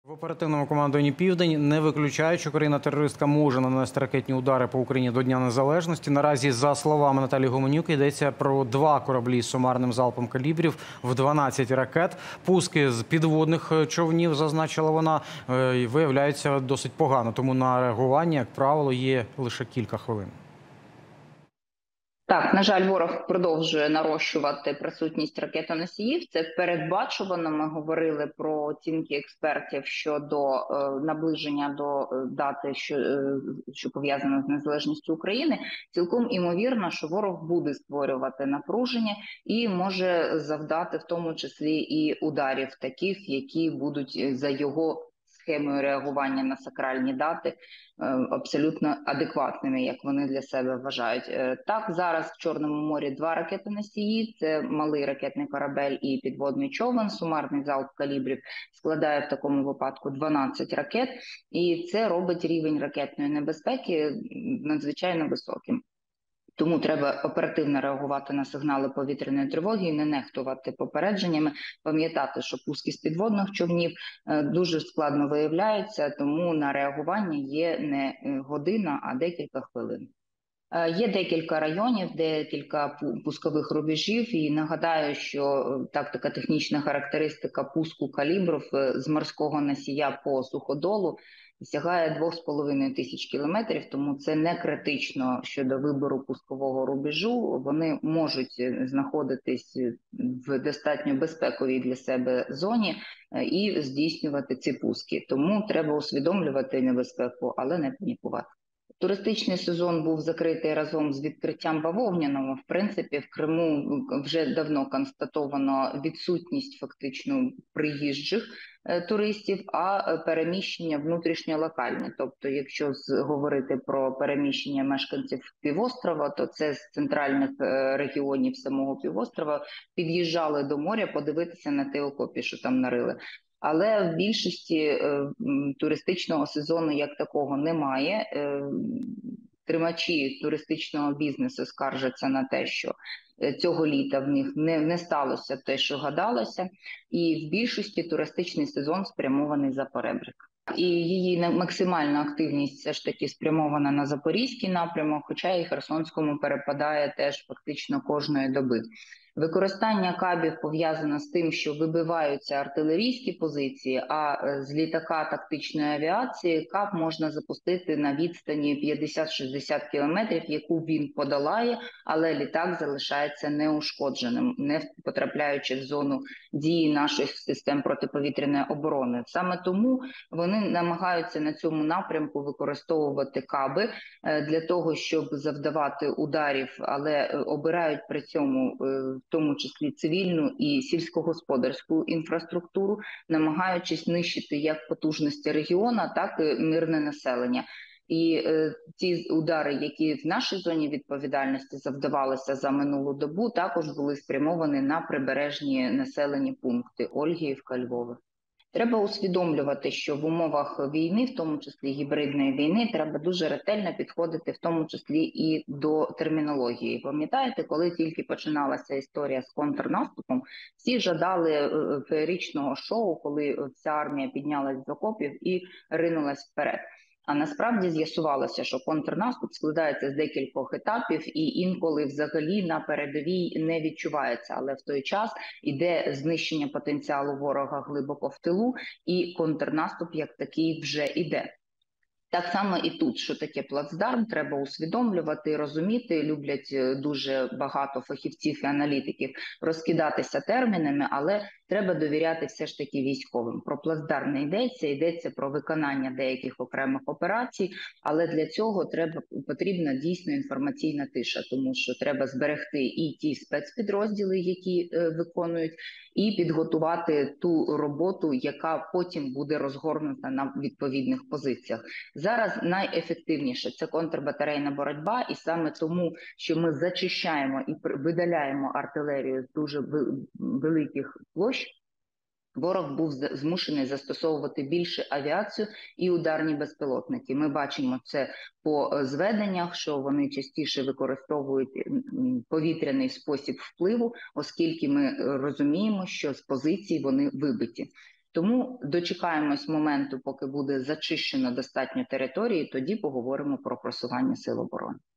В оперативному командуванні «Південь» не виключають, що країна-терористка може нанести ракетні удари по Україні до Дня Незалежності. Наразі, за словами Наталії Гуменюк, йдеться про 2 кораблі з сумарним залпом калібрів в 12 ракет. Пуски з підводних човнів, зазначила вона, виявляються досить погано. Тому на реагування, як правило, є лише кілька хвилин. Так, на жаль, ворог продовжує нарощувати присутність ракетоносіїв. Це передбачувано. Ми говорили про оцінки експертів щодо наближення до дати, що пов'язано з незалежністю України. Цілком імовірно, що ворог буде створювати напруження і може завдати в тому числі і ударів таких, які будуть за його схемою реагування на сакральні дати абсолютно адекватними, як вони для себе вважають. Так, зараз в Чорному морі 2 ракетоносії, це малий ракетний корабель і підводний човен, сумарний залп калібрів складає в такому випадку 12 ракет, і це робить рівень ракетної небезпеки надзвичайно високим. Тому треба оперативно реагувати на сигнали повітряної тривоги і не нехтувати попередженнями, пам'ятати, що пуски з підводних човнів дуже складно виявляються, тому на реагування є не година, а декілька хвилин. Є декілька районів, декілька пускових рубежів, і нагадаю, що така технічна характеристика пуску калібрів з морського носія по суходолу сягає 2,5 тисяч кілометрів, тому це не критично щодо вибору пускового рубежу. Вони можуть знаходитись в достатньо безпековій для себе зоні і здійснювати ці пуски. Тому треба усвідомлювати небезпеку, але не панікувати. Туристичний сезон був закритий разом з відкриттям бавовняного. В принципі, в Криму вже давно констатовано відсутність фактично приїжджих туристів, а переміщення внутрішньолокальне. Тобто, якщо говорити про переміщення мешканців півострова, то це з центральних регіонів самого півострова під'їжджали до моря подивитися на ті окопи, що там нарили. Але в більшості туристичного сезону як такого немає. Тримачі туристичного бізнесу скаржаться на те, що цього літа в них не сталося те, що гадалося, і в більшості туристичний сезон спрямований за перебрік. І її максимальна активність все ж таки спрямована на Запорізький напрямок, хоча і Херсонському перепадає теж фактично кожної доби. Використання кабів пов'язано з тим, що вибиваються артилерійські позиції, а з літака тактичної авіації каб можна запустити на відстані 50-60 кілометрів, яку він подолає, але літак залишається неушкодженим, не потрапляючи в зону дії наших систем протиповітряної оборони. Саме тому вони намагаються на цьому напрямку використовувати каби для того, щоб завдавати ударів, але обирають при цьому в тому числі цивільну і сільськогосподарську інфраструктуру, намагаючись нищити як потужності регіону, так і мирне населення. І ті удари, які в нашій зоні відповідальності завдавалися за минулу добу, також були спрямовані на прибережні населені пункти Ольгіївка, Львова. Треба усвідомлювати, що в умовах війни, в тому числі гібридної війни, треба дуже ретельно підходити в тому числі і до термінології. Пам'ятаєте, коли тільки починалася історія з контрнаступом, всі жадали феєричного шоу, коли вся армія піднялась з окопів і ринулась вперед. А насправді з'ясувалося, що контрнаступ складається з декількох етапів і інколи взагалі на передовій не відчувається. Але в той час іде знищення потенціалу ворога глибоко в тилу і контрнаступ як такий вже іде. Так само і тут, що таке плацдарм, треба усвідомлювати, розуміти. Люблять дуже багато фахівців і аналітиків розкидатися термінами, але треба довіряти все ж таки військовим. Про плацдарм не йдеться, йдеться про виконання деяких окремих операцій, але для цього потрібна дійсно інформаційна тиша, тому що треба зберегти і ті спецпідрозділи, які виконують, і підготувати ту роботу, яка потім буде розгорнута на відповідних позиціях. Зараз найефективніше – це контрбатарейна боротьба, і саме тому, що ми зачищаємо і видаляємо артилерію з дуже великих площ, ворог був змушений застосовувати більше авіацію і ударні безпілотники. Ми бачимо це по зведеннях, що вони частіше використовують повітряний спосіб впливу, оскільки ми розуміємо, що з позицій вони вибиті. Тому дочекаємось моменту, поки буде зачищено достатньо території, тоді поговоримо про просування сил оборони.